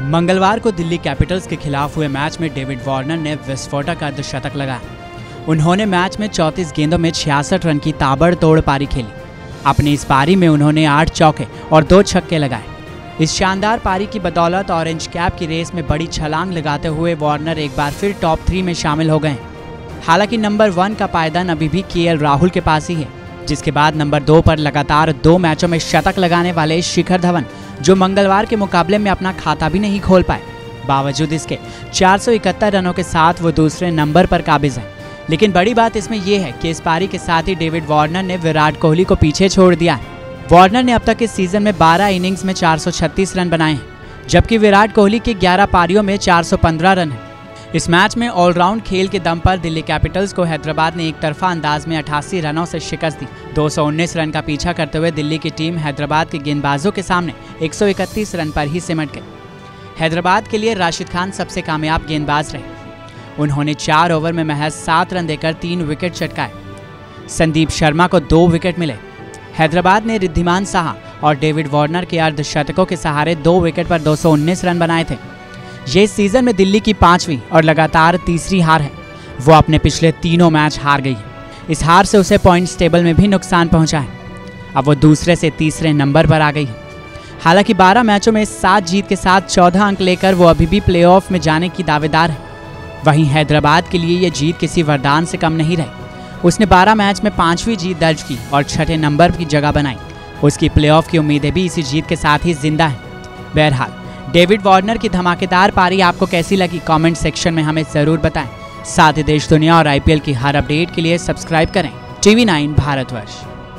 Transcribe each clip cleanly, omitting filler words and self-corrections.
मंगलवार को दिल्ली कैपिटल्स के खिलाफ हुए मैच में डेविड वार्नर ने विस्फोटक अर्धशतक लगाया। उन्होंने मैच में 34 गेंदों में 66 रन की ताबड़तोड़ पारी खेली। अपनी इस पारी में उन्होंने 8 चौके और 2 छक्के लगाए। इस शानदार पारी की बदौलत ऑरेंज कैप की रेस में बड़ी छलांग लगाते हुए वार्नर एक बार फिर टॉप 3 में शामिल हो गए। हालांकि नंबर 1 का पायदान अभी भी केएल राहुल के पास ही है, जिसके बाद नंबर 2 पर लगातार 2 मैचों में शतक लगाने वाले शिखर धवन, जो मंगलवार के मुकाबले में अपना खाता भी नहीं खोल पाए। बावजूद इसके 471 रनों के साथ वो दूसरे नंबर पर काबिज हैं। लेकिन बड़ी बात इसमें यह है कि इस पारी के साथ ही डेविड वार्नर ने विराट कोहली को पीछे छोड़ दिया है। वार्नर ने अब तक इस सीजन में 12 इनिंग्स में 436 रन बनाए हैं, जबकि विराट कोहली के 11 पारियों में 415 रन हैं। इस मैच में ऑलराउंड खेल के दम पर दिल्ली कैपिटल्स को हैदराबाद ने एक तरफा अंदाज में 88 रनों से शिकस्त दी। 219 रन का पीछा करते हुए दिल्ली की टीम हैदराबाद के गेंदबाजों के सामने 131 रन पर ही सिमट गई। हैदराबाद के लिए राशिद खान सबसे कामयाब गेंदबाज रहे। उन्होंने 4 ओवर में महज 7 रन देकर 3 विकेट चटकाए। संदीप शर्मा को 2 विकेट मिले। हैदराबाद ने रिद्धिमान साहा और डेविड वार्नर के अर्धशतकों के सहारे 2 विकेट पर 219 रन बनाए थे। ये इस सीजन में दिल्ली की 5वीं और लगातार तीसरी हार है। वो अपने पिछले 3 मैच हार गई है। इस हार से उसे पॉइंट्स टेबल में भी नुकसान पहुंचा है। अब वो दूसरे से तीसरे नंबर पर आ गई है। हालांकि 12 मैचों में 7 जीत के साथ 14 अंक लेकर वो अभी भी प्लेऑफ में जाने की दावेदार है। वहीं हैदराबाद के लिए ये जीत किसी वरदान से कम नहीं रही। उसने 12 मैच में 5वीं जीत दर्ज की और 6ठे नंबर की जगह बनाई। उसकी प्लेऑफ की उम्मीदें भी इसी जीत के साथ ही जिंदा हैं। बहरहाल, डेविड वार्नर की धमाकेदार पारी आपको कैसी लगी, कमेंट सेक्शन में हमें जरूर बताएं। साथ ही देश दुनिया और आईपीएल की हर अपडेट के लिए सब्सक्राइब करें TV9 भारतवर्ष।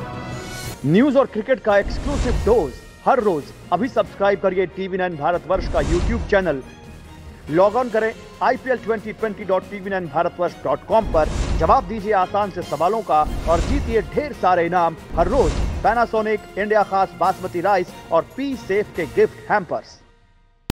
न्यूज और क्रिकेट का एक्सक्लूसिव डोज हर रोज। अभी सब्सक्राइब करिए TV9 भारतवर्ष का यूट्यूब चैनल। लॉग ऑन करें IPL2020.tv9bharatvarsh.com पर। जवाब दीजिए आसान से सवालों का और जीतिए ढेर सारे इनाम हर रोज। पैनासोनिक, इंडिया खास बासमती राइस और पी सेफ के गिफ्ट हैम्पर्स।